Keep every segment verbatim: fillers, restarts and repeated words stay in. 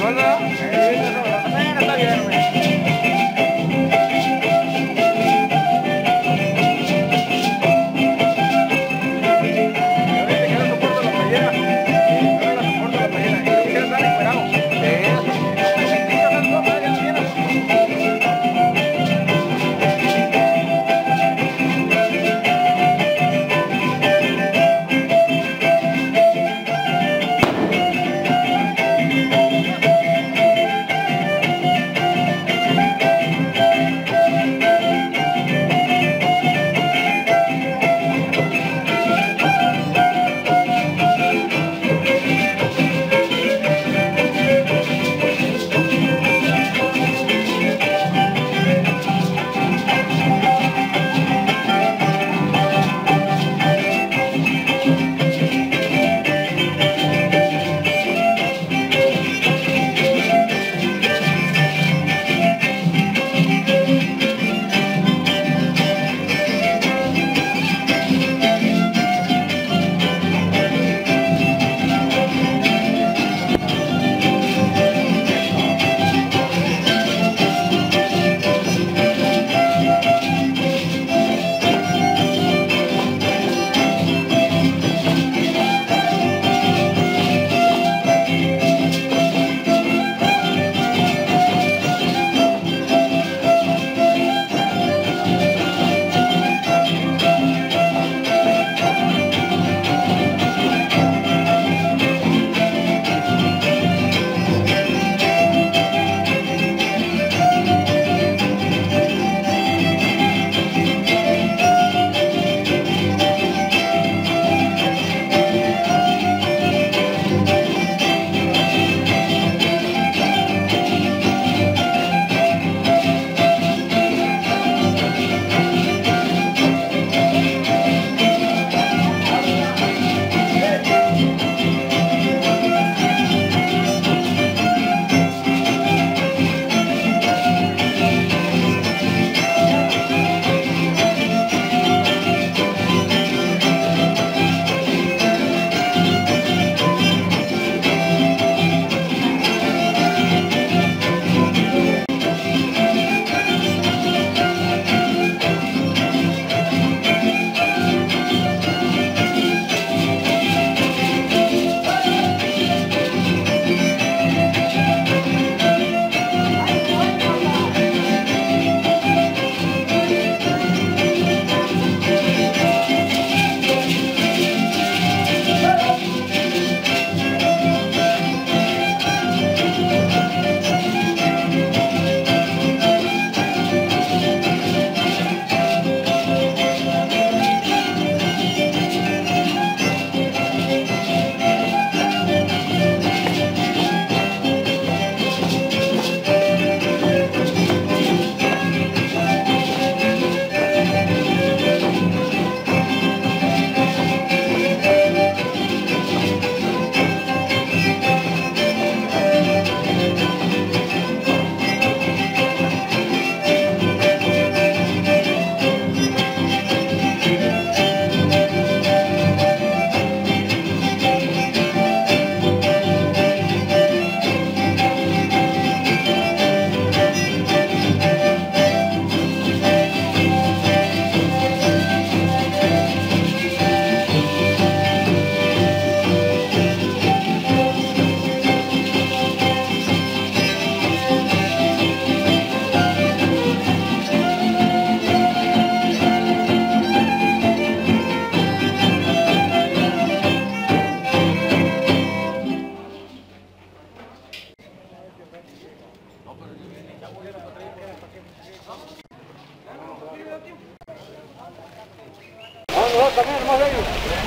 también, hermano, ellos.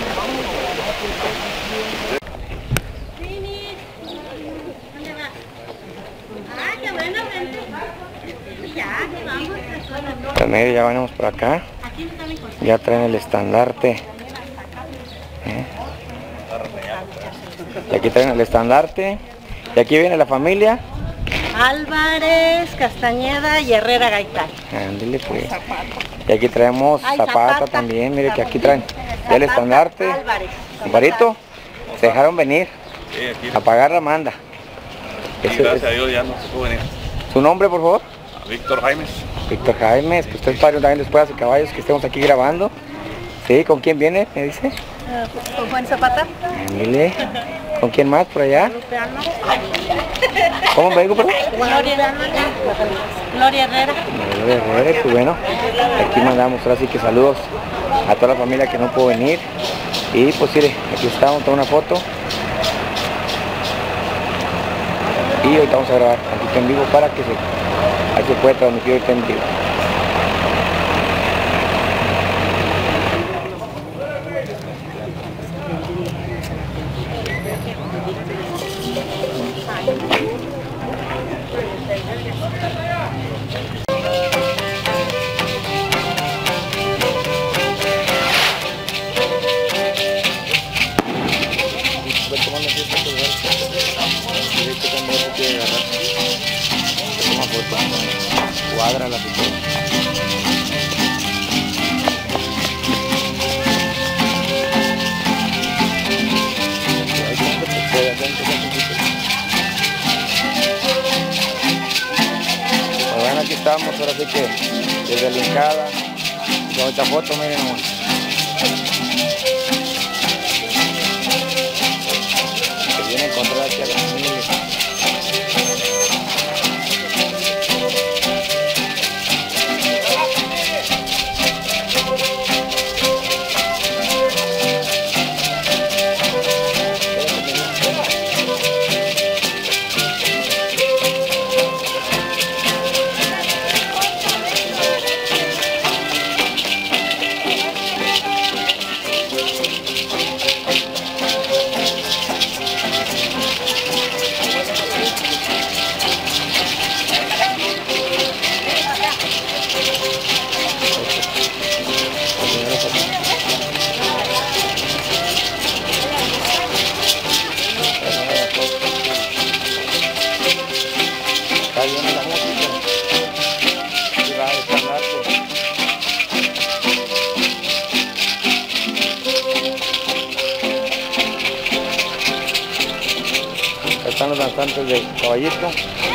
¿Dónde vas? Ah, qué bueno, vente. Ya, que vamos. También ya venimos por acá. Aquí está mi cosa. Ya traen el estandarte. ¿Eh? Y aquí traen el estandarte. Y aquí viene la familia. Álvarez, Castañeda y Herrera Gaitán. Ándale pues. Y aquí traemos Ay, Zapata, Zapata también, mire que aquí también. traen ya el estandarte. Álvarez. Comparito, se dejaron venir a pagar la manda. Y Ese gracias a es- Dios ya no se pudo venir. ¿Su nombre, por favor? A Víctor Jaimes. Víctor Jaime, que usted es padre también de Espuelas y Caballos, que estemos aquí grabando. Sí, ¿con quién viene? Me dice. Con Juan Zapata. Mire, ¿con quién más por allá? ¿Cómo me digo, perdón? Gloria, Gloria Herrera. Gloria Herrera, pues bueno, aquí mandamos ahora sí que saludos a toda la familia que no pudo venir. Y pues mire, aquí estamos, tomando una foto. Y ahorita vamos a grabar aquí en vivo para que se, ahí se puede transmitir ahorita en vivo. Cuadra la situación. Bueno, aquí estamos, ahora sí que desde la hincada, con esta foto, miren nomás. Se viene a encontrar aquí a la familia. Está bien la música. Y va a estandarte. Acá están los danzantes de Caballito.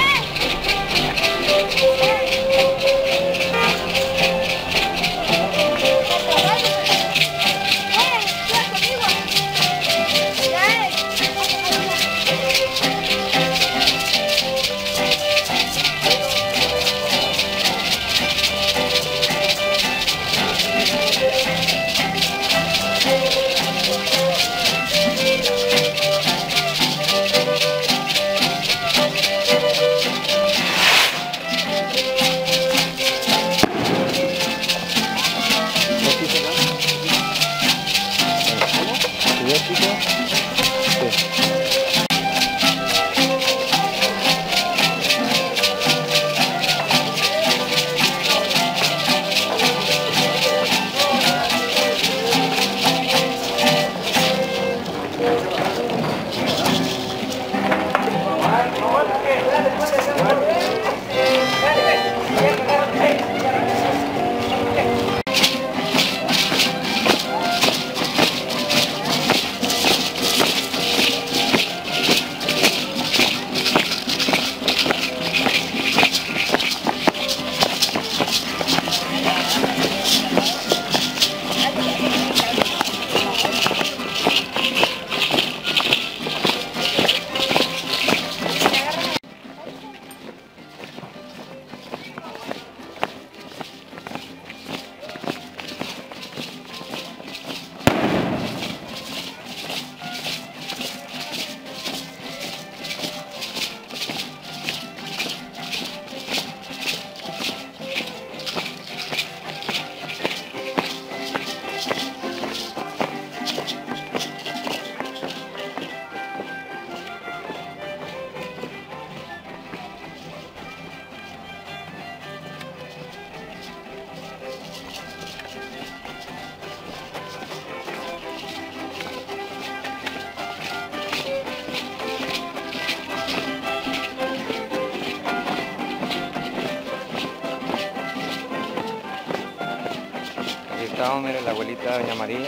Estamos, mire, la abuelita Doña María.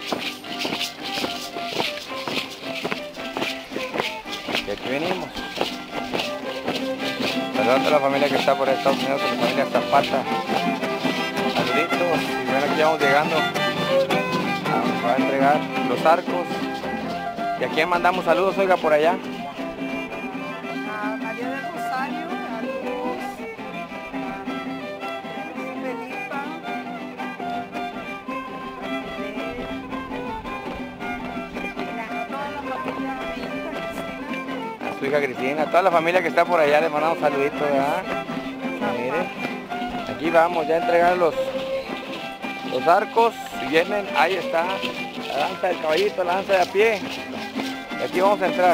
Y aquí venimos. Saludos a toda la familia que está por Estados Unidos, a la familia Zapata. Saluditos. Y bueno, aquí vamos llegando. Vamos a entregar los arcos. ¿Y a quién mandamos saludos, oiga, por allá? A María del Rosario, a Luz, a Felipa, a toda la familia de mi hija Cristina. A su hija Cristina, a toda la familia que está por allá, les mandamos saluditos, ¿verdad? Miren, aquí vamos ya a entregar los, los arcos. Si vienen, ahí está la danza del caballito, la danza de a pie. Y aquí vamos a entrar.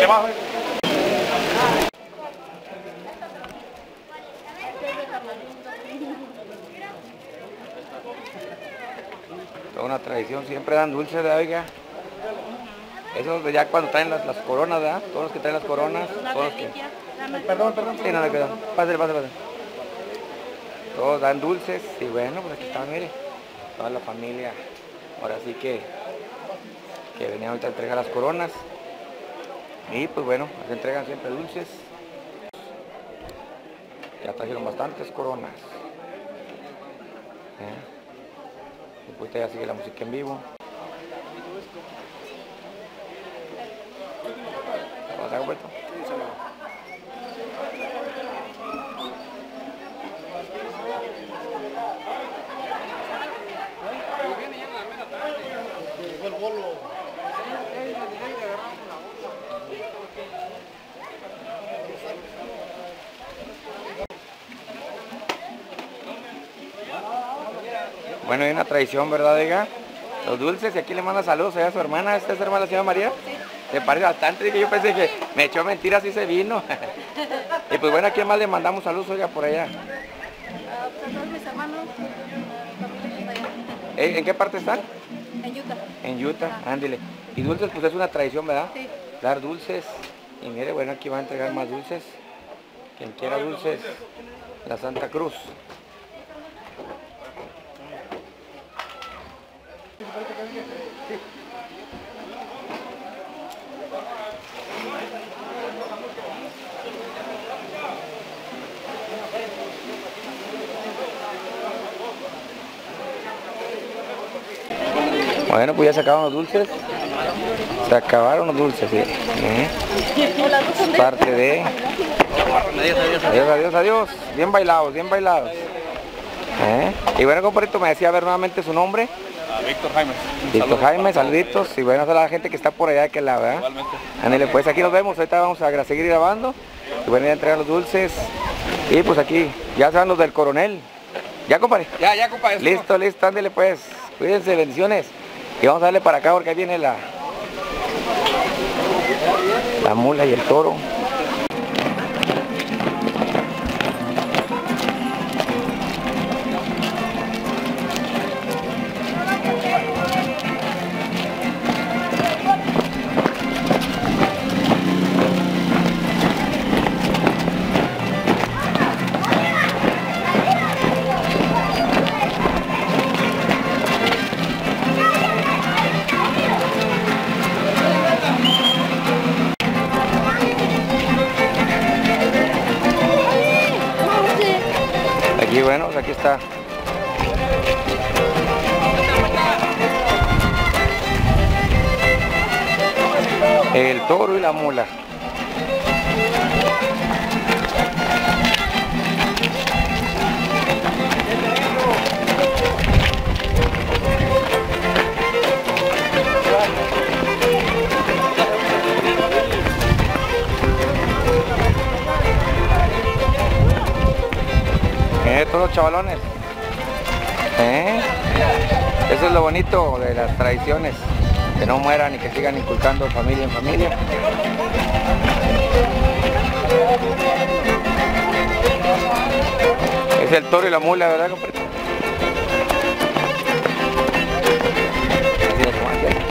Dale más. Toda una tradición, siempre dan dulces, ¿verdad, oiga? Eso de ya cuando traen las, las coronas, ¿verdad? Todos los que traen las coronas, todos los que... Perdón, perdón. Sí, no, no, perdón. Pásale, pásale, pásale. Todos dan dulces y bueno, pues aquí está, mire, toda la familia. Ahora sí que, que venían ahorita a entregar las coronas. Y pues bueno, se entregan siempre dulces. Ya trajeron bastantes coronas. ¿Eh? Después ya sigue la música en vivo. ¿Vas a Humberto? Bueno, hay una tradición, ¿verdad, oiga? Los dulces, y aquí le manda saludos a su hermana. ¿Esta es su hermana, la señora María? Sí. ¿Te parece bastante? Que yo pensé que me echó mentiras y se vino. Y pues bueno, ¿a quién más le mandamos saludos, oiga, por allá? A todos mis hermanos, familia que está allá. ¿En en qué parte están? En Utah. En Utah, ándile. Y dulces, pues es una tradición, ¿verdad? Sí. Dar dulces. Y mire, bueno, aquí va a entregar más dulces. Quien quiera dulces, la Santa Cruz. Bueno, pues ya se acabaron los dulces. Se acabaron los dulces, sí. ¿Eh? Parte de... Adiós, adiós, adiós. Bien bailados, bien bailados. ¿Eh? Y bueno, compadrito, me decía a ver nuevamente su nombre. A Víctor Jaime. Víctor Jaime, saluditos. Y bueno, a la gente que está por allá, que la verdad. Igualmente. Ándale, pues aquí nos vemos. Ahorita vamos a seguir grabando. Y bueno, ya entregan los dulces. Y pues aquí, ya se van los del coronel. ¿Ya, compadre? Ya, ya, compadre. Listo, listo, ándale pues. Cuídense, bendiciones. Y vamos a darle para acá porque ahí viene la, la mula y el toro. Aquí, bueno, aquí está. El toro y la mula. Eh, todos los chavalones. ¿Eh? Eso es lo bonito de las tradiciones. Que no mueran y que sigan inculcando familia en familia. Es el toro y la mula, ¿verdad, compadre? Así es, compadre.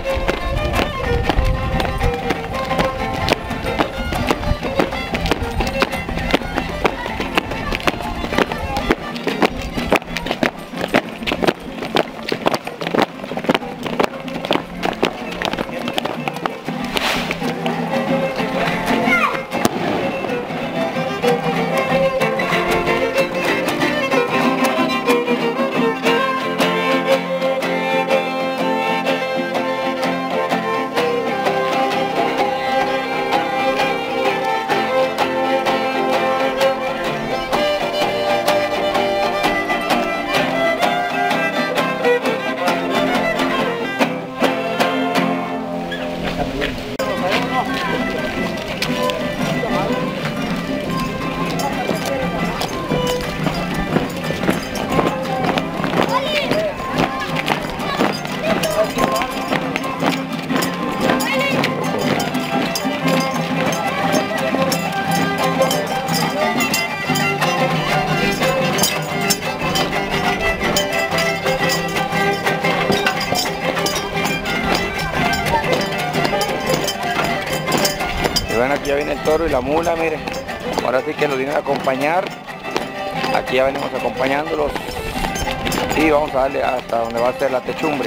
bueno, aquí ya viene el toro y la mula, mire. Ahora sí que los vienen a acompañar. Aquí ya venimos acompañándolos. Y vamos a darle hasta donde va a ser la techumbre.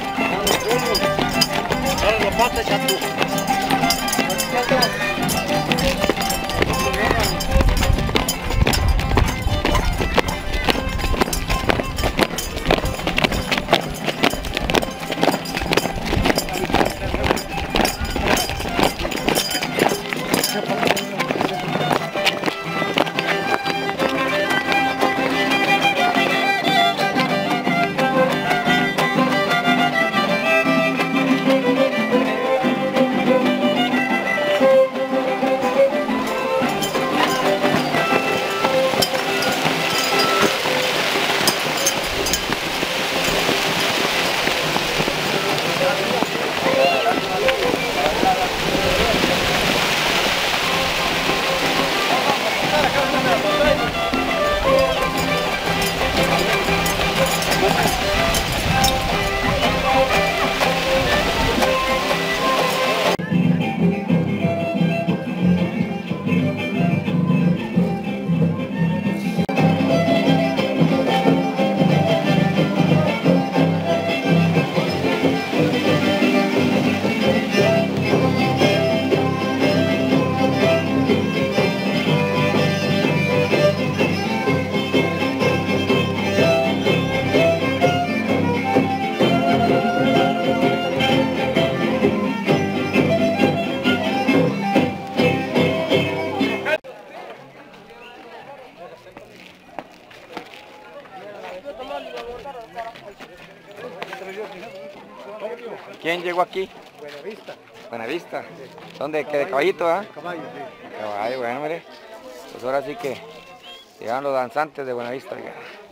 ¿Quién llegó aquí? Buenavista. Buenavista. ¿Dónde? ¿Qué de caballito, ah? Caballo, sí. Caballo, bueno, mire. Pues ahora sí que llegaron los danzantes de Buenavista. Ya.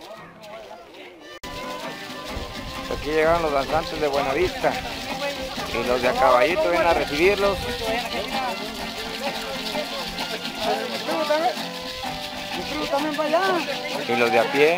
Aquí llegaron los danzantes de Buenavista. Y los de a caballito vienen a recibirlos. Y los de a pie.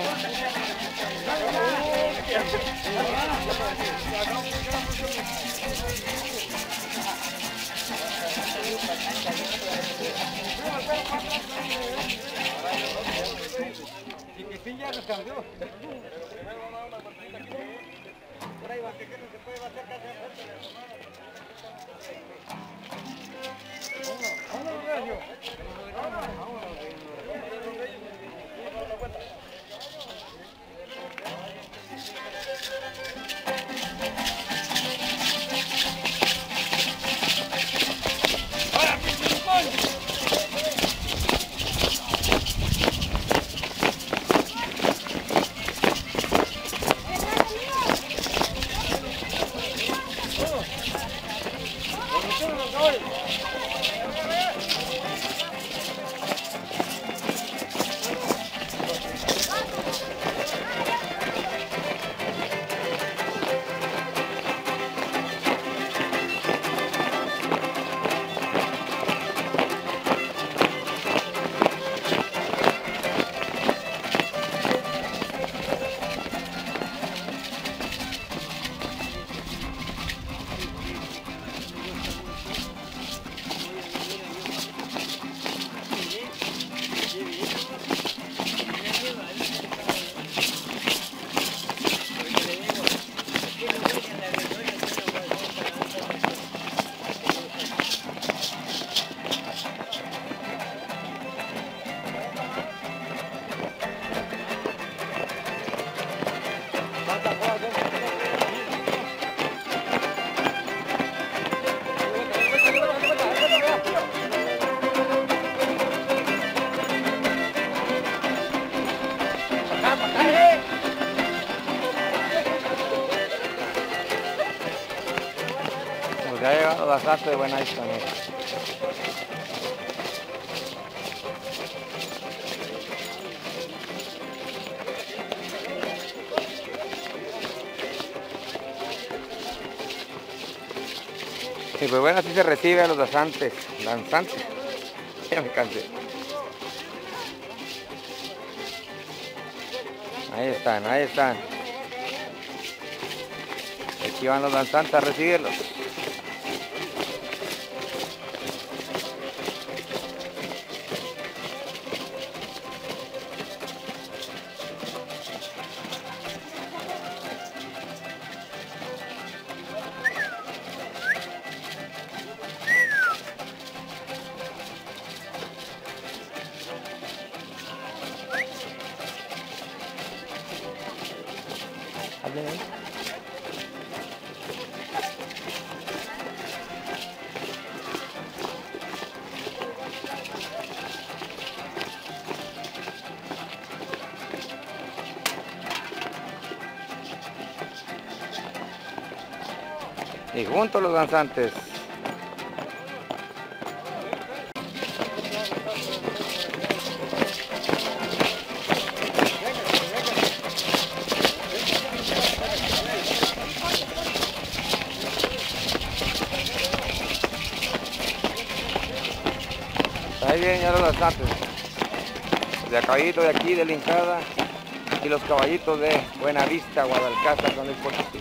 Pues ya llegaron las artes de Buenavista, mira. Y pues bueno, así se recibe a los danzantes, danzantes, ya me cansé. Ahí están, ahí están. Aquí van los danzantes a recibirlos. Y juntos los danzantes. Ahí vienen ya los danzantes. De caballito de aquí, de la Hincada, y los caballitos de Buenavista, Guadalcázar, San Luis Potosí.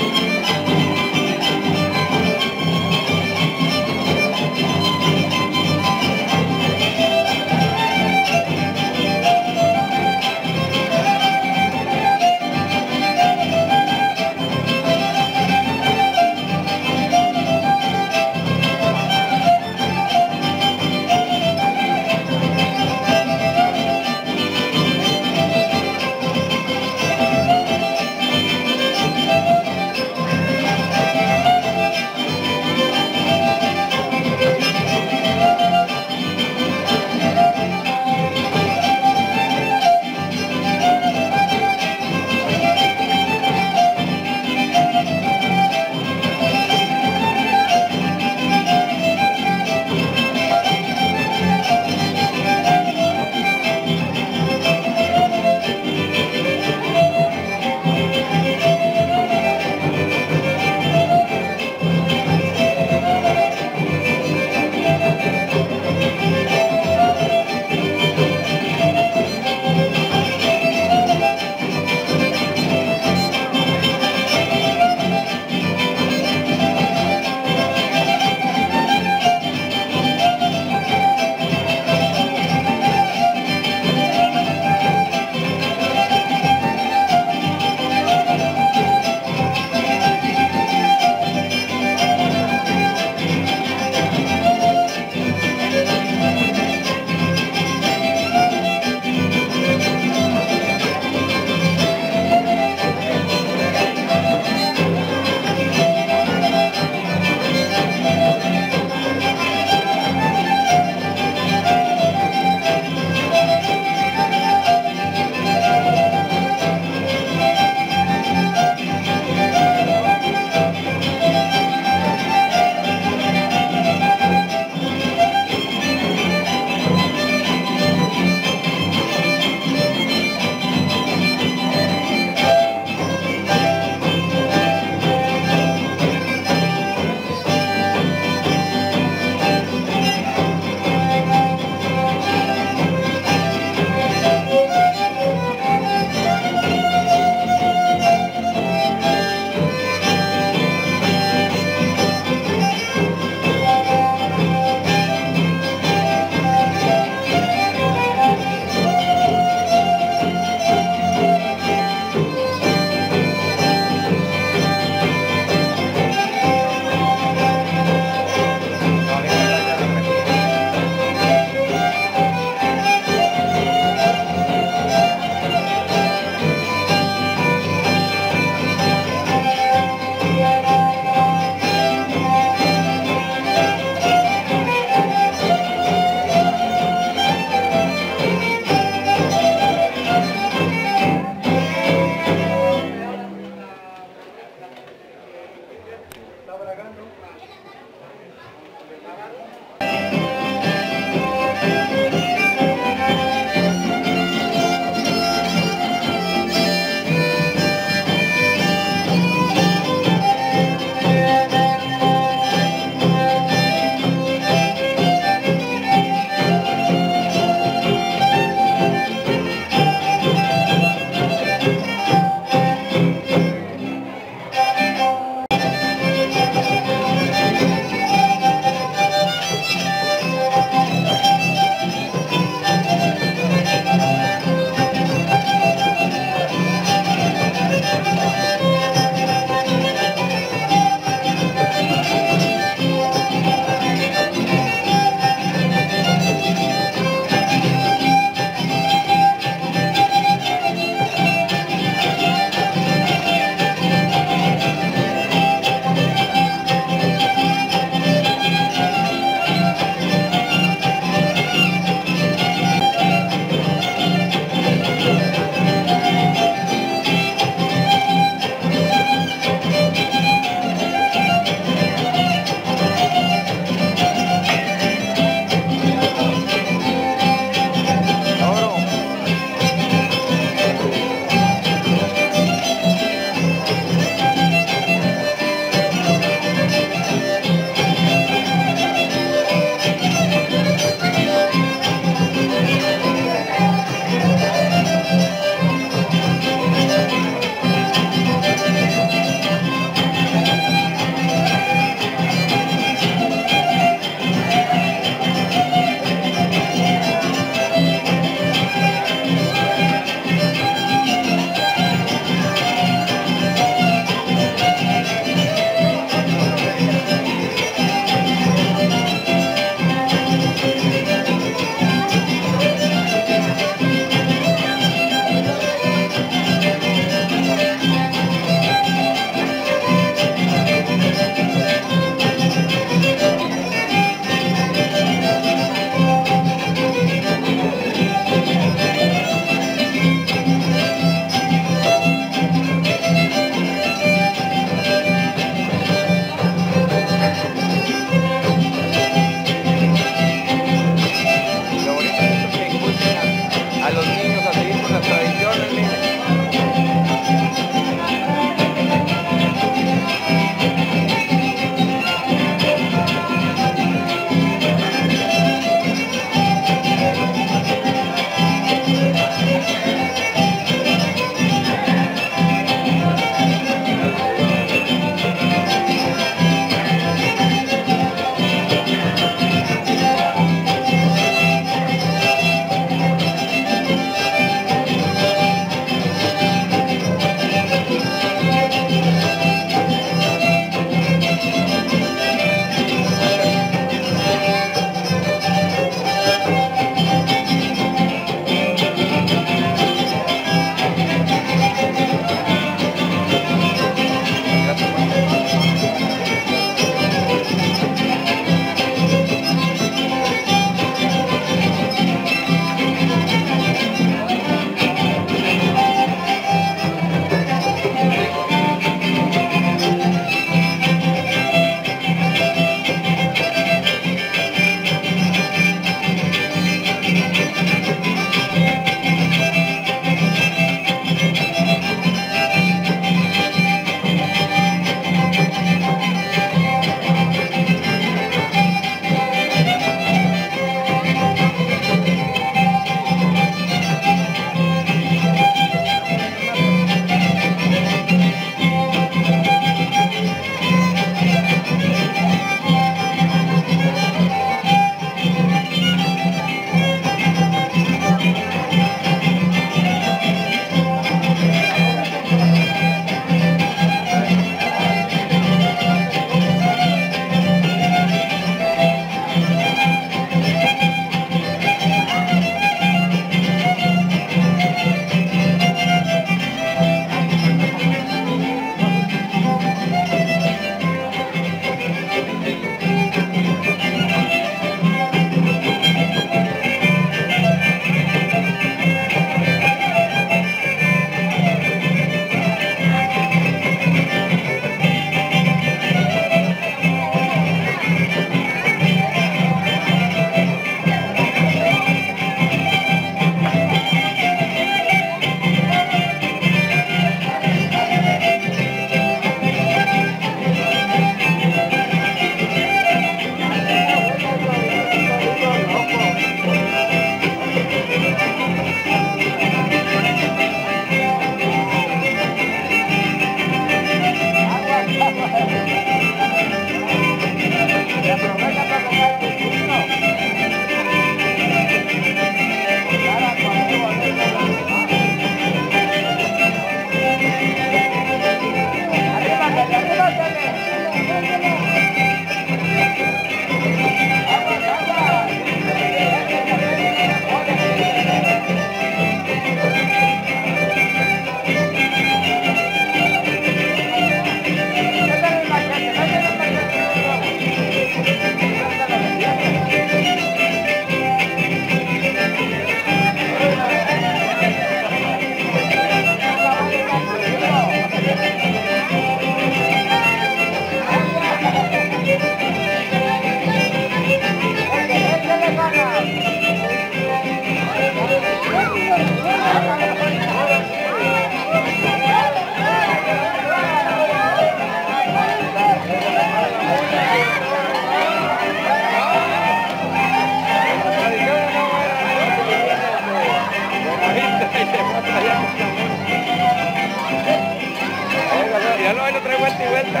Ya lo, lo trae vuelta y vuelta.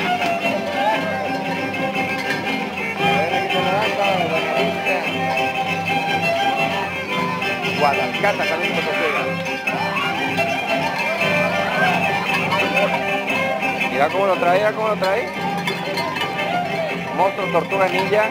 Guadalcanal, Jalisco, mira cómo lo trae, mira cómo lo trae. Monstruo, tortuga ninja.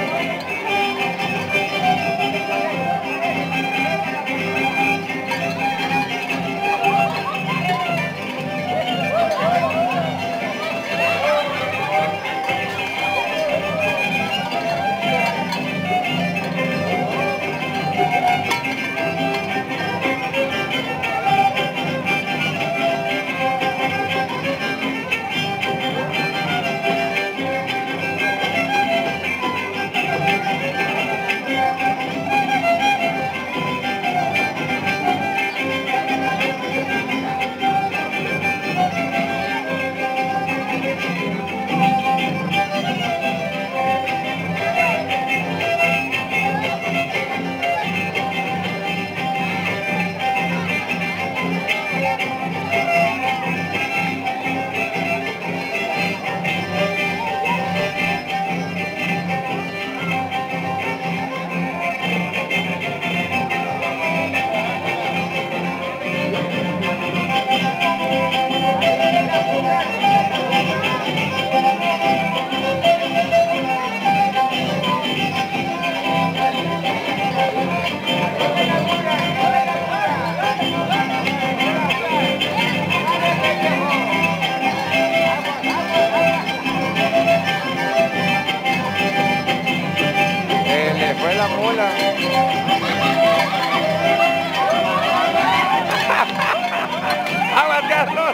¡Aguas, Carlos!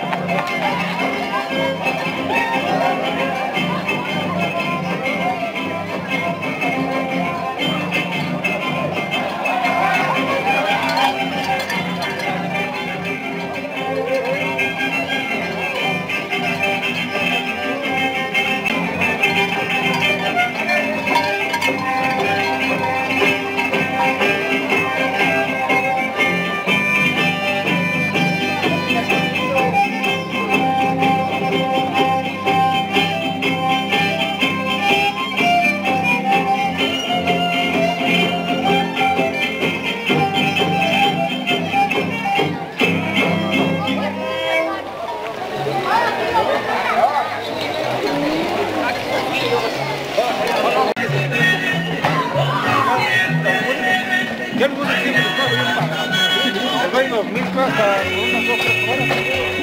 Yo no sé si me está bien pagado. Les doy dos mil cosas, unas dos, tres horas.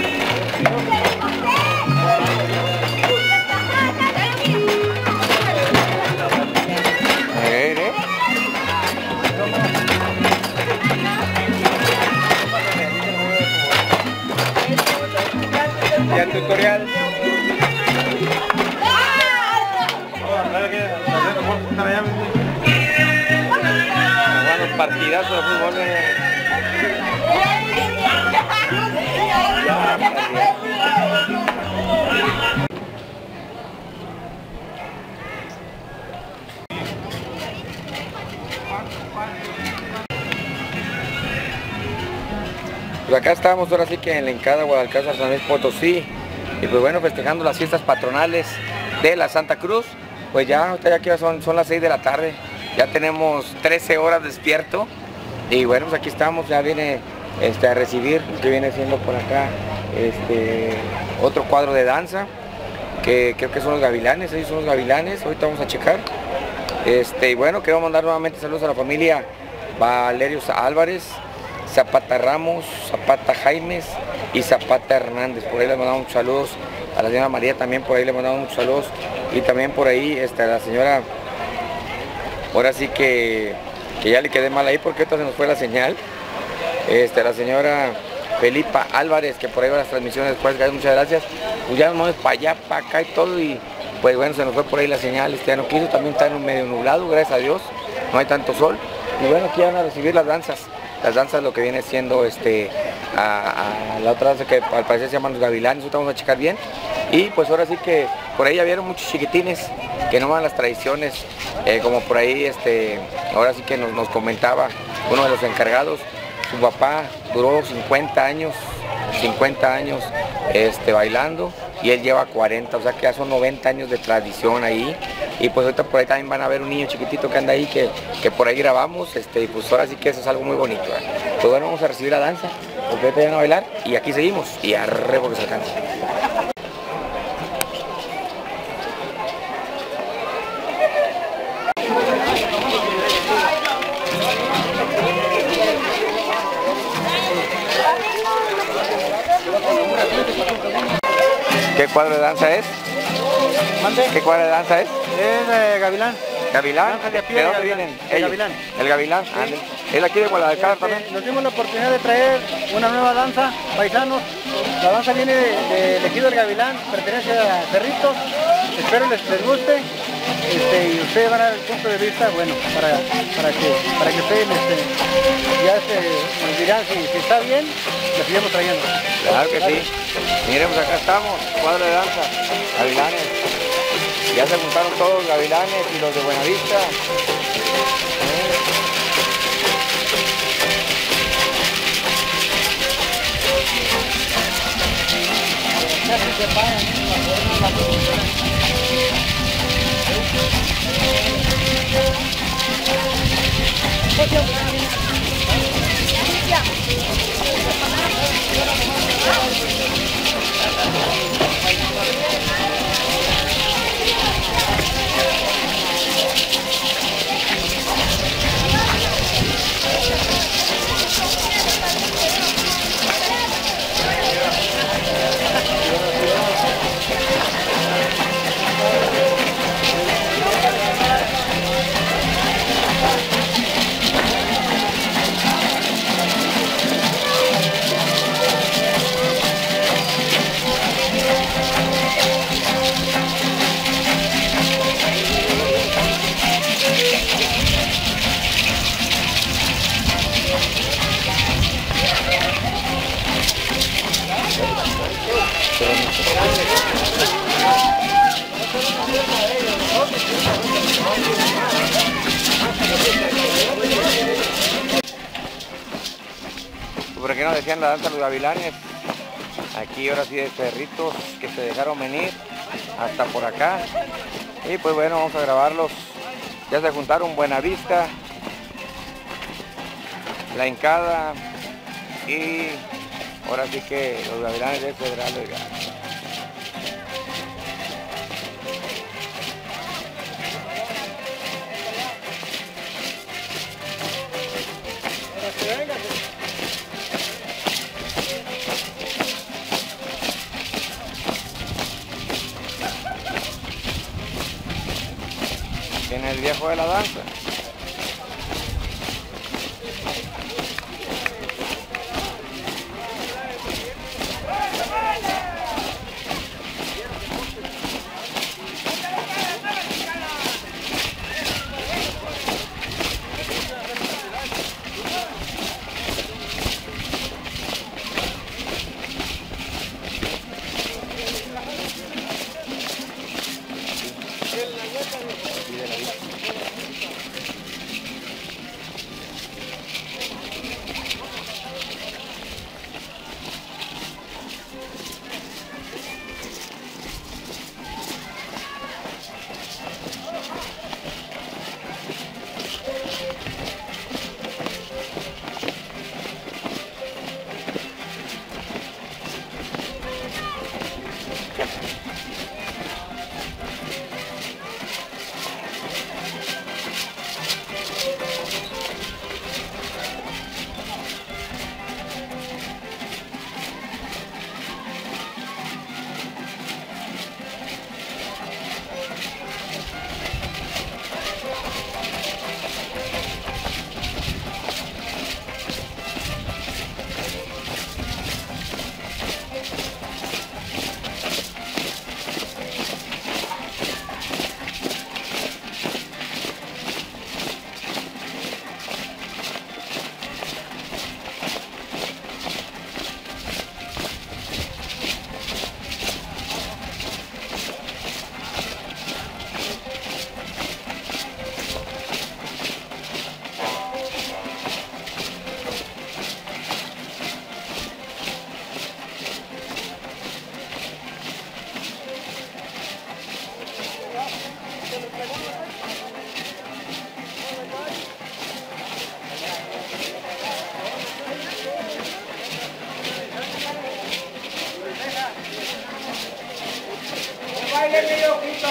Eh, eh. Y el tutorial. Buenos partidazos de fútbol. Eh. Pues acá estamos ahora sí que en la Encada Guadalcanal, San Luis Potosí, y pues bueno, festejando las fiestas patronales de la Santa Cruz. Pues ya, ahorita ya que son, son las seis de la tarde, ya tenemos trece horas despierto, y bueno, pues aquí estamos, ya viene este, a recibir, que viene siendo por acá este, otro cuadro de danza, que creo que son los gavilanes, ellos son los gavilanes, ahorita vamos a checar. Este, y bueno, queremos mandar nuevamente saludos a la familia Valerio Álvarez, Zapata Ramos, Zapata Jaimes y Zapata Hernández. Por ahí les mandamos muchos saludos a la señora María, también por ahí le mandamos muchos saludos, y también por ahí este, a la señora, ahora sí que, que ya le quedé mal ahí porque ahorita se nos fue la señal, este, a la señora Felipa Álvarez, que por ahí va las transmisiones después, muchas gracias. Pues ya nos vamos para allá, para acá y todo, y pues bueno, se nos fue por ahí la señal, este ya no quiso, también está en un medio nublado, gracias a Dios, no hay tanto sol, y bueno, aquí van a recibir las danzas. Las danzas, lo que viene siendo este a, a la otra danza que al parecer se llaman los gavilanes, ahorita vamos a checar bien. Y pues ahora sí que por ahí ya vieron muchos chiquitines que no van las tradiciones, eh, como por ahí este ahora sí que nos, nos comentaba uno de los encargados, su papá duró cincuenta años, cincuenta años este, bailando y él lleva cuarenta, o sea que ya son noventa años de tradición ahí. Y pues ahorita por ahí también van a ver un niño chiquitito que anda ahí, que, que por ahí grabamos, este, y pues ahora sí que eso es algo muy bonito. ¿eh? Pues bueno, vamos a recibir la danza, porque ahorita ya van a bailar y aquí seguimos y arre porque se alcanza. ¿Qué cuadro de danza es? ¿Mande? ¿Qué cuadro de danza es? Es eh, Gavilán. ¿Gavilán? Danza de a pie ¿De de dónde Gavilán. vienen? De ellos? Gavilán. El Gavilán, ándale. ¿Es aquí de Guadalajara Este, también? Nos dimos la oportunidad de traer una nueva danza, paisanos. La danza viene de, de Ejido del Gavilán, pertenece a Cerritos. Espero les, les guste. Este, y ustedes van a dar el punto de vista, bueno, para, para, que, para que ustedes este, ya este, nos dirán si, si está bien, lo seguimos trayendo. Claro que sí. Miren, pues acá estamos, cuadro de danza, Gavilanes. Ya se juntaron todos los Gavilanes y los de Buenavista. Por aquí nos decían la danza de los Gavilanes. Aquí ahora sí de Cerritos que se dejaron venir hasta por acá. Y pues bueno, vamos a grabarlos. Ya se juntaron Buenavista, La Hincada y ahora sí que los Gavilanes de Federal. Oiga. En el viejo de la danza. viene yo, Quito.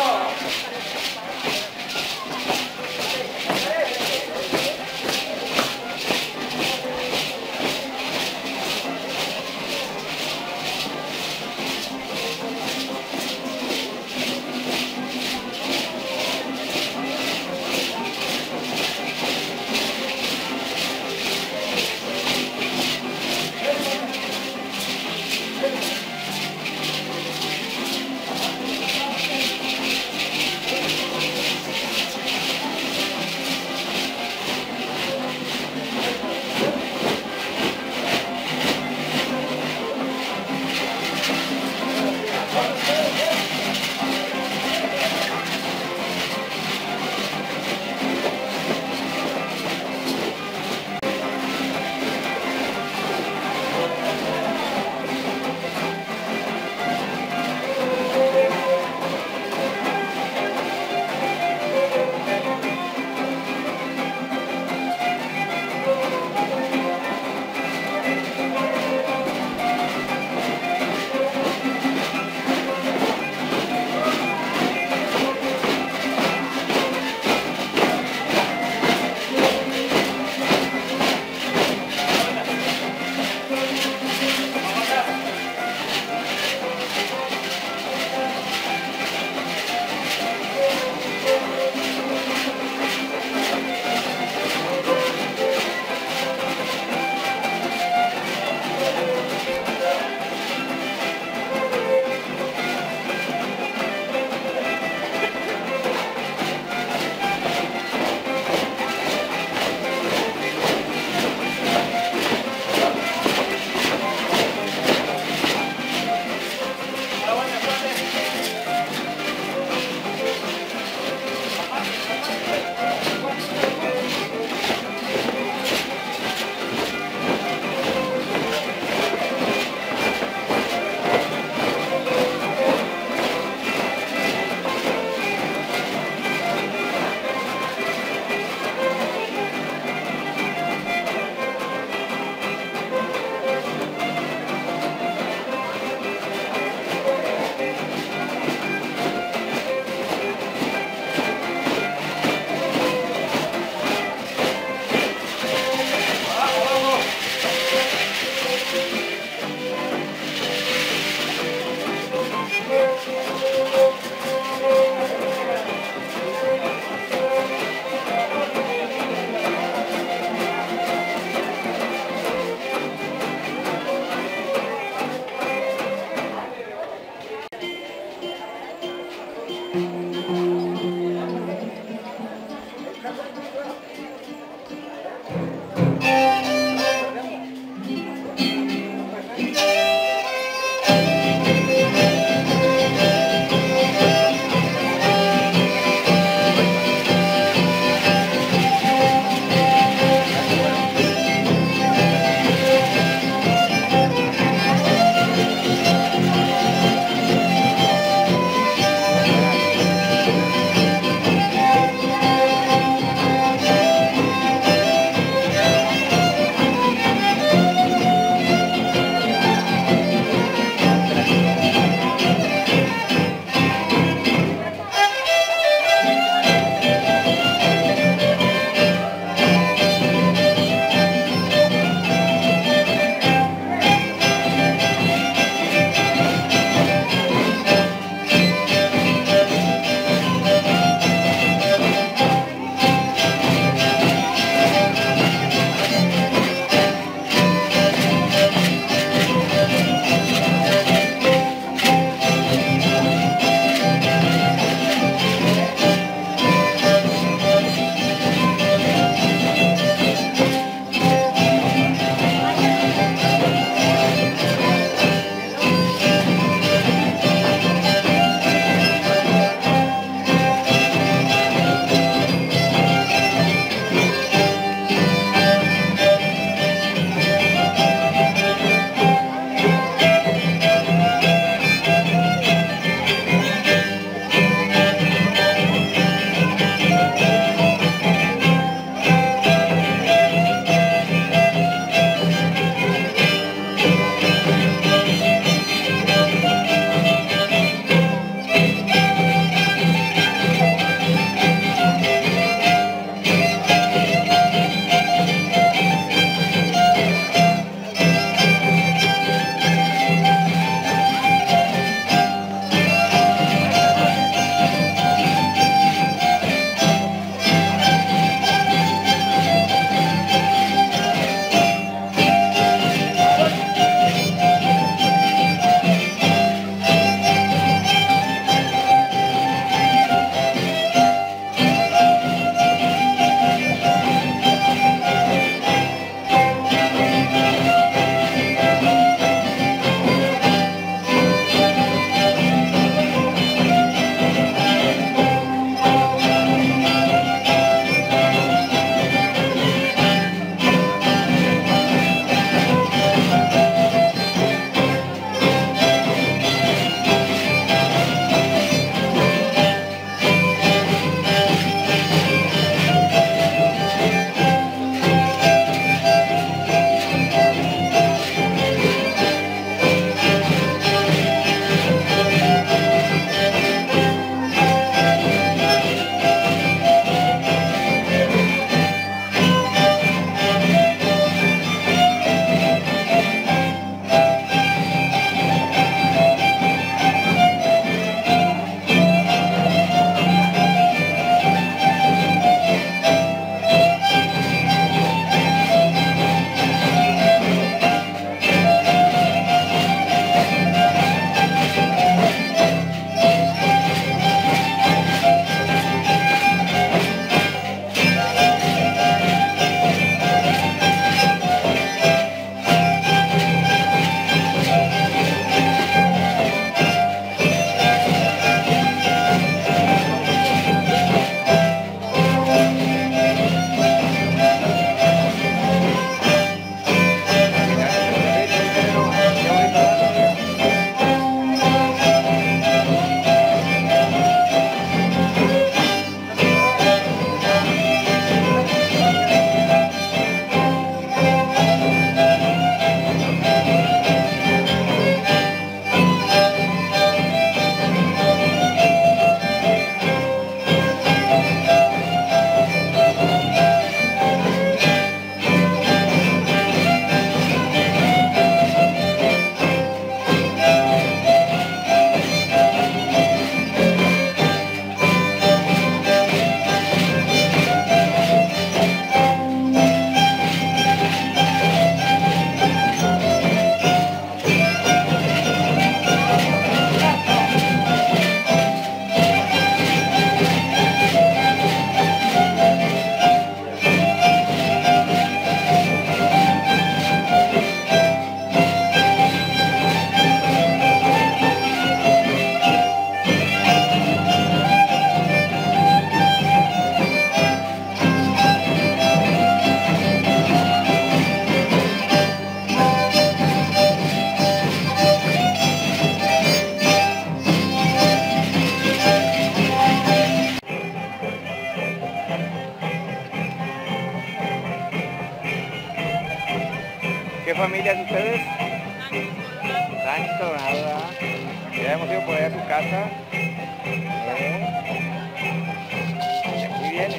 ¿Qué familia es ustedes? Sánchez Coronado, ¿verdad? Ya hemos ido por allá a su casa. ¿Eh? Y aquí viene.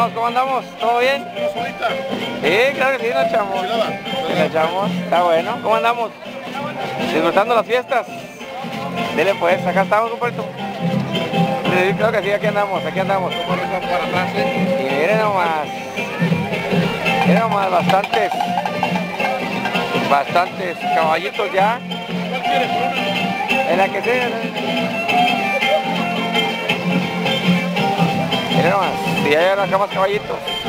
andamos? ¿Cómo andamos? ¿Todo bien? Sí, claro que sí, nos echamos. Nos echamos, está bueno. ¿Cómo andamos? Disfrutando las fiestas. Dile pues, acá estamos, compadrito. Sí, claro que sí, aquí andamos, aquí andamos. Y miren nomás. Miren nomás, bastantes. Bastantes caballitos ya. En la que sea. Miren nomás, si ya hay acá más caballitos.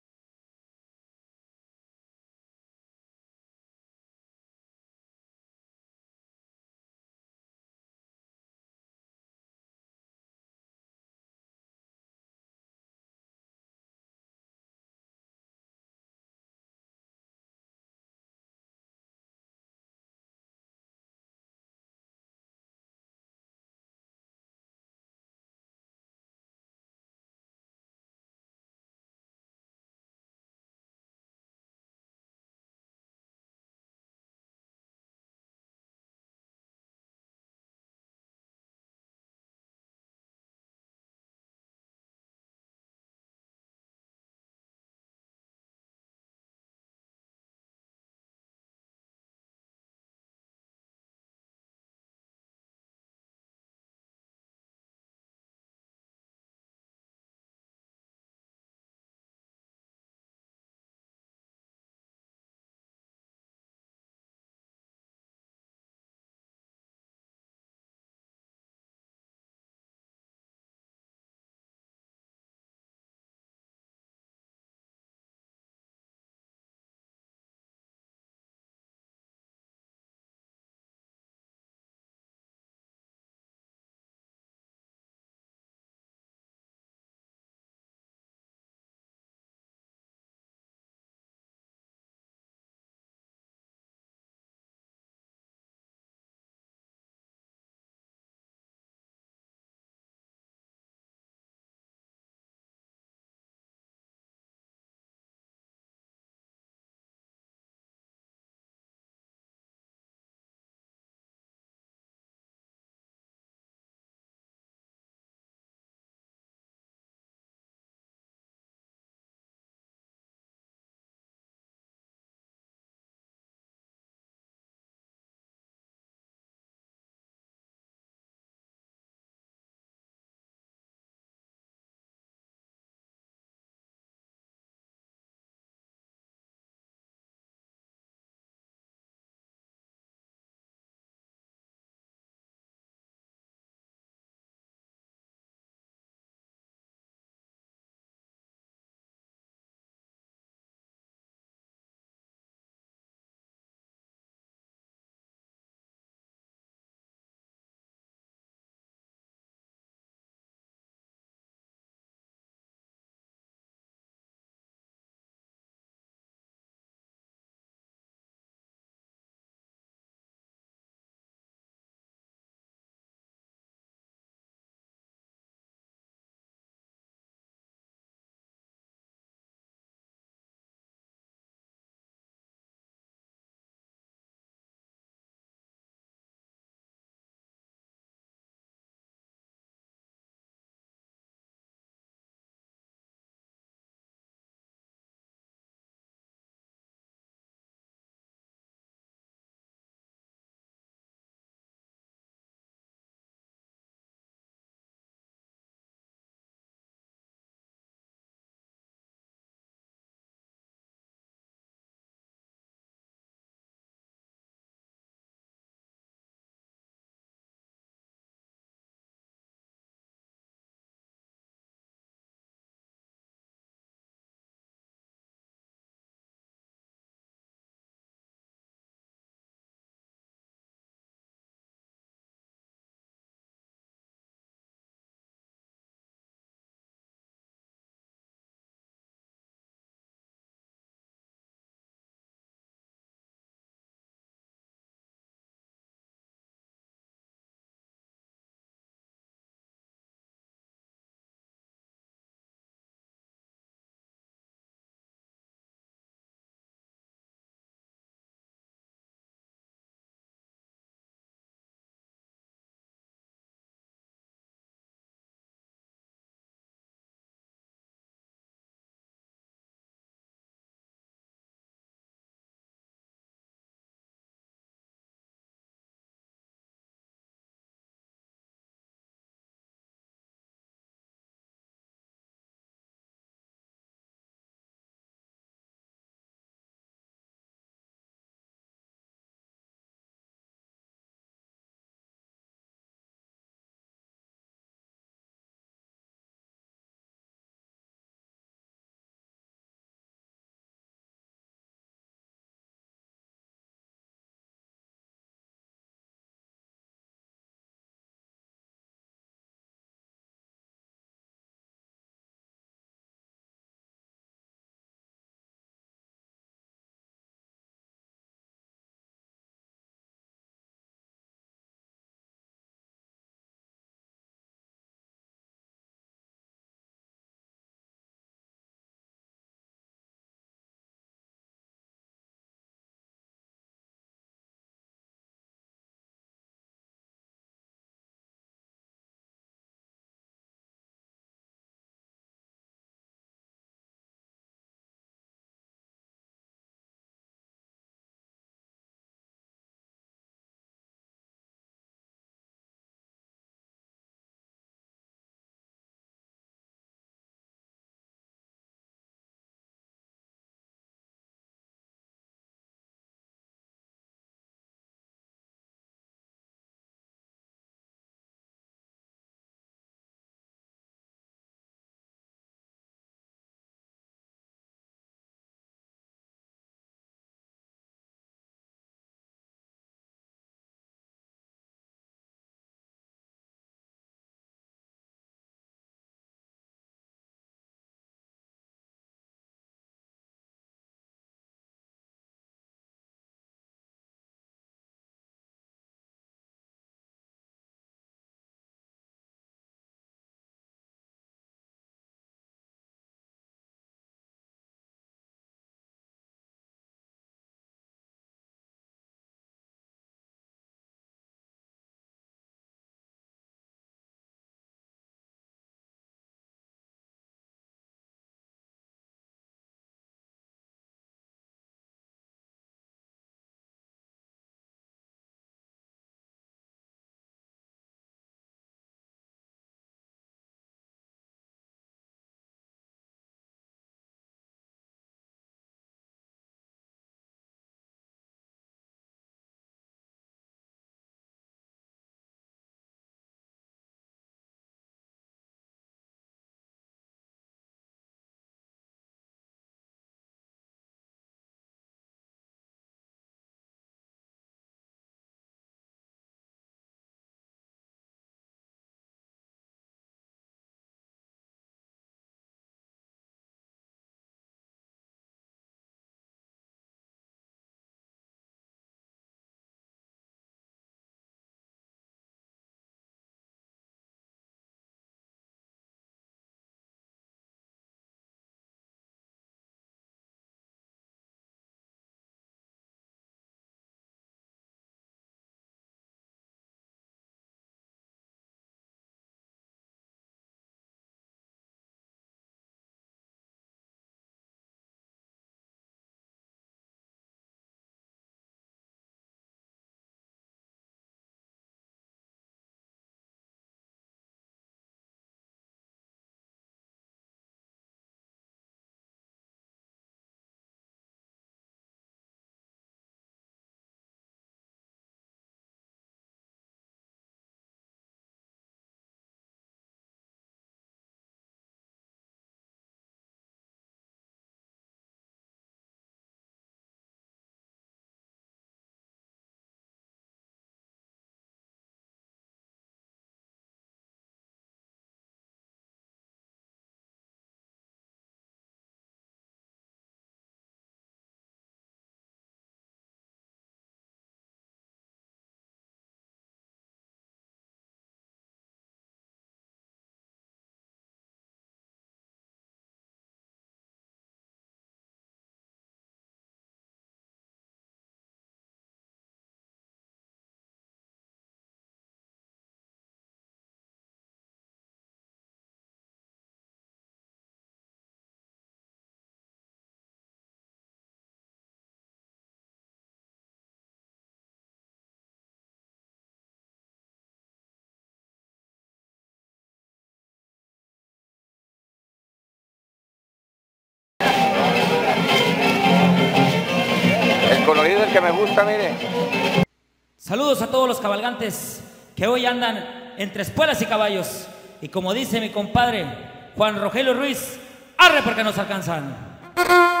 es el que me gusta, mire. Saludos a todos los cabalgantes que hoy andan entre espuelas y caballos. Y como dice mi compadre Juan Rogelio Ruiz, arre porque nos alcanzan.